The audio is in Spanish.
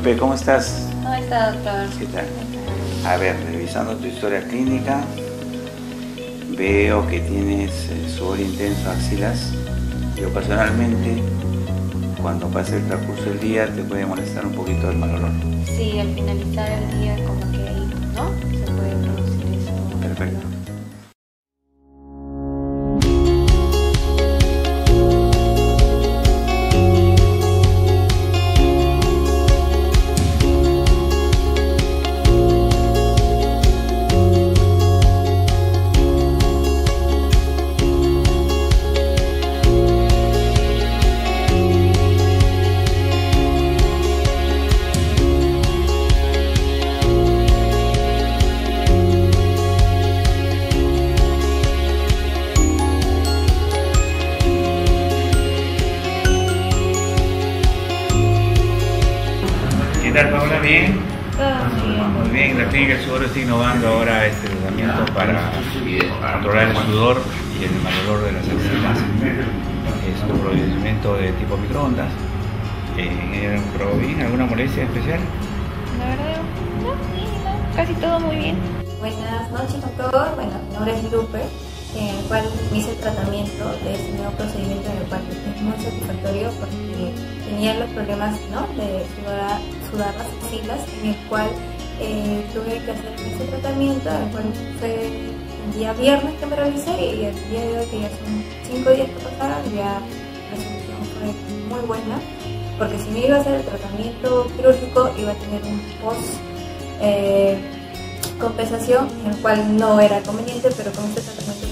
Guadalupe, ¿cómo estás? ¿Cómo está, doctor? ¿Qué tal? A ver, revisando tu historia clínica, veo que tienes sudor intenso, axilas, y ocasionalmente, cuando pase el transcurso del día, te puede molestar un poquito el mal olor. Sí, al finalizar el día como que ahí, ¿no? Se puede producir eso. Perfecto. ¿Qué tal, Paula? ¿Bien? Todo bien. Muy bien, la clínica del sudor está innovando ahora este tratamiento para controlar el sudor y el mal olor de las axilas. Es un procedimiento de tipo microondas. ¿Probó bien? ¿Alguna molestia especial? La verdad, no, casi todo muy bien. Buenas noches, doctor. Bueno, mi nombre es Lupe, en el cual me hice el tratamiento de este nuevo procedimiento, en el cual es muy satisfactorio porque tenía los problemas, ¿no?, de sudar las axilas, en el cual tuve que hacer ese tratamiento, el cual fue el día viernes que me realicé, y el día de hoy, que ya son 5 días que pasaron, ya la solución fue muy buena, porque si me iba a hacer el tratamiento quirúrgico iba a tener un post compensación, el cual no era conveniente, pero con este tratamiento